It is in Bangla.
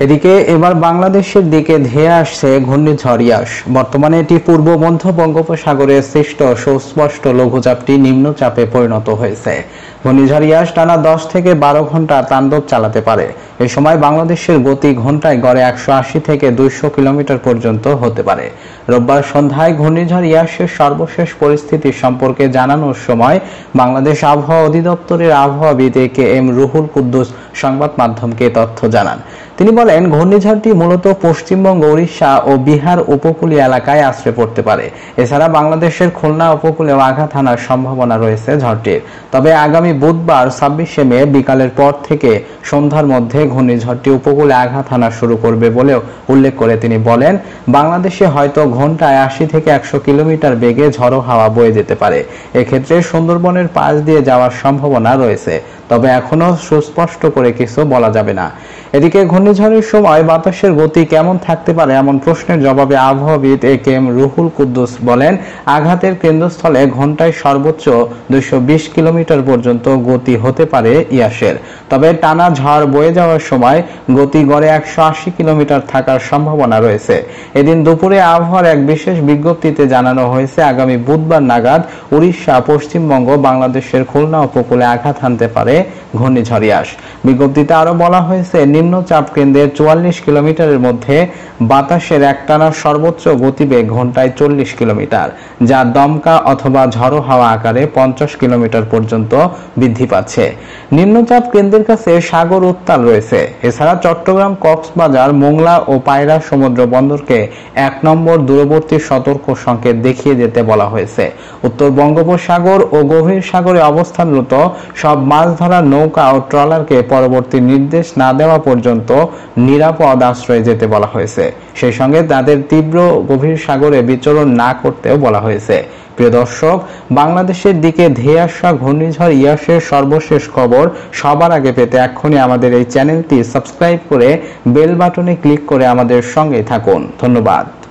এদিকে এবার বাংলাদেশের দিকে ধেয়ে আসছে ঘূর্ণিঝড় ইয়াস। বর্তমানে এটি পূর্ব মধ্য বঙ্গোপসাগরে সৃষ্ট সুস্পষ্ট লঘুচাপটি নিম্নচাপে পরিণত হয়েছে। ঘূর্ণিঝড় ইয়াস টানা 10 থেকে 12 ঘন্টা তাণ্ডব চালাতে পারে। এই সময় বাংলাদেশের গতি ঘন্টায় গড়ে 180 থেকে 200 কিলোমিটার পর্যন্ত হতে পারে। রোববার সন্ধ্যায় ঘূর্ণিঝড় ইয়াসের সর্বশেষ পরিস্থিতি সম্পর্কে জানানোর সময় বাংলাদেশ আবহাওয়া অধিদপ্তরের আবহাওয়াবিদ KM রুহুল কুদ্দুস সংবাদ মাধ্যমকে তথ্য জানান। তিনি বলেন, ঘূর্ণিঝড়টি মূলত পশ্চিমবঙ্গ, উড়িষ্যা ও বিহার উপকূলীয় এলাকায় আছড়ে পড়তে পারে। এছাড়া বাংলাদেশের খুলনা উপকূলেও আঘাত হানার সম্ভাবনা রয়েছে ঝড়টির। তবে আগামী বুধবার 26শে মে বিকালের পর থেকে সন্ধ্যার মধ্যে ঘূর্ণিঝড়টি উপকূলে আঘাত হানা শুরু করবে বলেও উল্লেখ করে তিনি বলেন, বাংলাদেশে হয়তো ঘন্টায় 80 থেকে 100 কিলোমিটার বেগে ঝড়ো হাওয়া বয়ে যেতে পারে। এক্ষেত্রে সুন্দরবনের পাশ দিয়ে যাওয়ার সম্ভাবনা রয়েছে, তবে এখনো সুস্পষ্ট করে কিছু বলা যাবে না। এদিকে ঘূর্ণিঝড়ের সময় বাতাসের গতি কেমন থাকতে পারে এমন প্রশ্নের জবাবে আবহাওয়াবিদ KM রুহুল কুদ্দুস বলেন, আঘাতের কেন্দ্রস্থলে ঘন্টায় সর্বোচ্চ 220 কিলোমিটার পর্যন্ত গতি হতে পারে ইয়াসের। তবে টানা ঝড় বয়ে যাওয়ার সময় গতি গড়ে 180 কিলোমিটার থাকার সম্ভাবনা রয়েছে। এদিন দুপুরে আবহাওয়ার এক বিশেষ বিজ্ঞপ্তিতে জানানো হয়েছে, আগামী বুধবার নাগাদ উড়িষ্যা, পশ্চিমবঙ্গ, বাংলাদেশের খুলনা উপকূলে আঘাত হানতে পারে ঘূর্ণিঝড় ইয়াস। বিজ্ঞপ্তিতে আরো বলা হয়েছে, নিম্নচাপ কেন্দ্রের 44 কিলোমিটারের মধ্যে বাতাসের একটানা সর্বোচ্চ গতিবেগ ঘন্টায় 40 কিলোমিটার, যা দমকা অথবা ঝড়ো হাওয়া আকারে 50 কিলোমিটার পর্যন্ত বৃদ্ধি পাচ্ছে। নিম্নচাপ কেন্দ্রের কাছে সাগর উত্তাল রয়েছে। এছাড়া চট্টগ্রাম, কক্সবাজার, মোংলা ও পায়রা সমুদ্র বন্দরকে 1 নম্বর দূরবর্তী সতর্ক সংকেত দেখিয়ে যেতে বলা হয়েছে। উত্তর বঙ্গোপসাগর ও গভীর সাগরে অবস্থানরত সব মাছ ধরার নৌকা ও ট্রলারকে পরবর্তী নির্দেশ না দেওয়া পর্যন্ত নিরাপদ আশ্রয়ে যেতে বলা হয়েছে। সেই সঙ্গে তাদের তীব্র গভীর সাগরে বিচরণ না করতেও বলা হয়েছে। প্রিয় দর্শক, বাংলাদেশের দিকে ধেয়ে আসা ঘূর্ণিঝড় ইয়াসের সর্বশেষ খবর সবার আগে পেতে এক্ষুনি আমাদের এই চ্যানেলটি সাবস্ক্রাইব করে বেল বাটনে ক্লিক করে আমাদের সঙ্গে থাকুন। ধন্যবাদ।